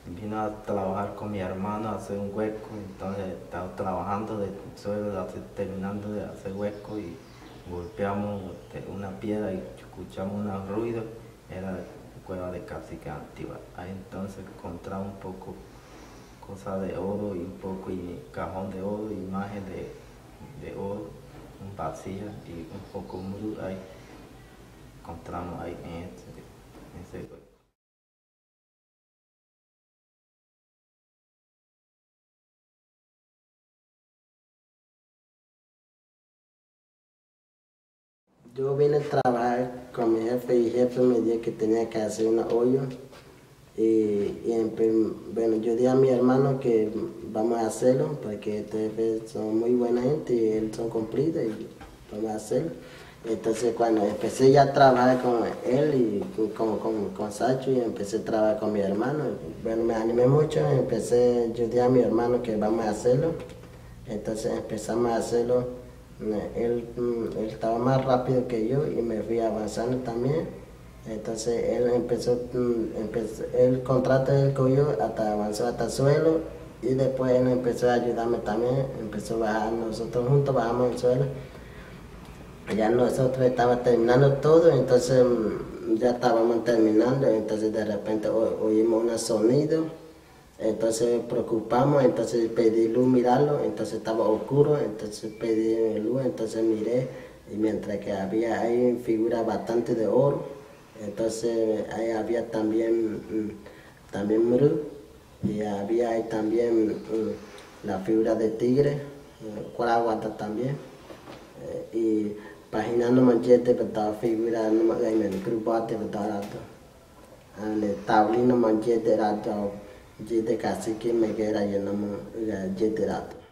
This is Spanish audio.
vino a trabajar con mi hermano a hacer un hueco, entonces estaba trabajando de suelo, terminando de hacer hueco y golpeamos una piedra y escuchamos un ruido, era la cueva de Cacique Antigua. Ahí entonces encontramos un poco cosas de oro y un poco y cajón de oro, imagen de oro, un vasija y un poco muro ahí encontramos ahí en ese hueco. Yo vine a trabajar con mi jefe y el jefe me dijo que tenía que hacer una hoyo. Bueno, yo dije a mi hermano que vamos a hacerlo porque ustedes son muy buena gente y ellos son cumplidos y vamos a hacerlo. Entonces cuando empecé ya a trabajar con él y con Sacho y empecé a trabajar con mi hermano, bueno, me animé mucho, yo dije a mi hermano que vamos a hacerlo. Entonces empezamos a hacerlo. Él estaba más rápido que yo y me fui avanzando también. Entonces él el contrato del coyo hasta avanzó hasta el suelo y después él empezó a ayudarme también, empezó a bajar, nosotros juntos bajamos el suelo. Ya nosotros estábamos terminando todo, entonces ya estábamos terminando, entonces de repente oímos un sonido. Entonces preocupamos, entonces pedí luz mirarlo, entonces estaba oscuro, entonces pedí luz, entonces miré y mientras que había ahí figuras bastante de oro, entonces ahí había también muru y había ahí también la figura de tigre, cuaraguata también y paginando manchete betapa figura nama gaina di krubate betapa ane tablino manchete rato jete Cacique me queda llenamos jete rato.